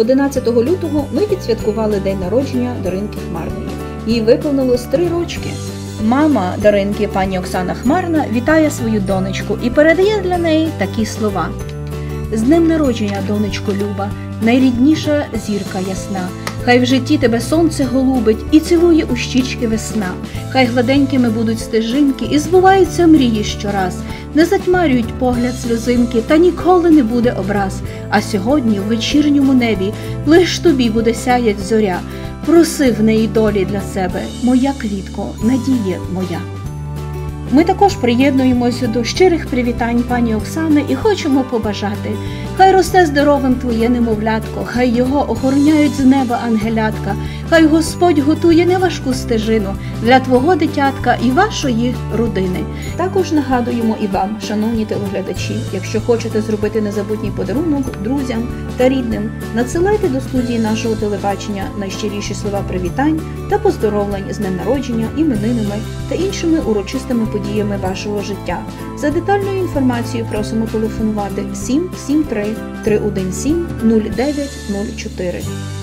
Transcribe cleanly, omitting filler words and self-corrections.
11 лютого ми відсвяткували день народження Даринки Хмарної. Їй виповнилось 3 рочки. Мама Даринки, пані Оксана Хмарна, вітає свою донечку і передає для неї такі слова. «З днем народження, донечко люба, найрідніша зірка ясна. Хай в житті тебе сонце голубить і цілує у щічки весна. Хай гладенькими будуть стежинки і збуваються мрії щораз. Не затьмарюють погляд сльозинки, та ніколи не буде образ. А сьогодні в вечірньому небі лиш тобі буде сяять зоря. Проси в неї долі для себе, моя квітко, надія моя». Ми також приєднуємося до щирих привітань пані Оксани і хочемо побажати: хай росте здоровим твоє немовлятко, хай його охороняють з неба ангелятка, хай Господь готує неважку стежину для твого дитятка і вашої родини. Також нагадуємо і вам, шановні телеглядачі, якщо хочете зробити незабутній подарунок друзям та рідним, надсилайте до студії нашого телебачення найщиріші слова привітань та поздоровлень з днем народження, іменинами та іншими урочистими подіями вашого життя. За детальною інформацією просимо телефонувати 773 317 0904.